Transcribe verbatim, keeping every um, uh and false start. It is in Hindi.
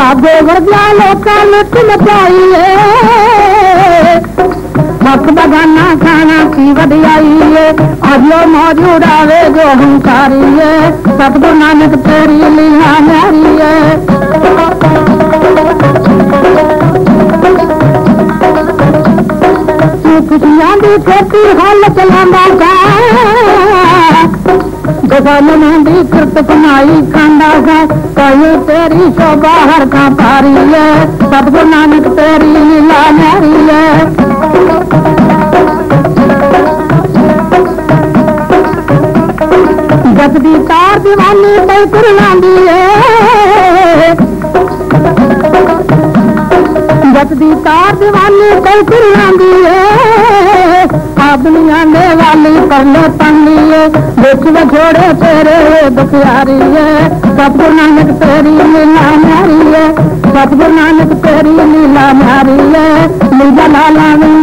बाबे वर्गिया लोकां लुट मचाई मक बगाना खाना की वधियाई है अजो मौज उड़ावे जो हंकारी है सतगुरु नानक तेरी लीला न्यारी है खुशियां दी खेती हल चलांदा सा गजानन दी कृत कमाई खांदा सा कहीं तेरी शोभा हर का पारी है सतगुरु नानक तेरी लीला न्यारी है जब दी तार दीवानी पे कुरलांदी है जब दी तार दीवानी पे कुरलांदी है दुनिया ने वाली करने पंगी है देख छोड़े तेरे दुखियारी है सतगुरु नानक तेरी लीला न्यारी है सतगुरु नानक तेरी लीला न्यारी है लीला लाला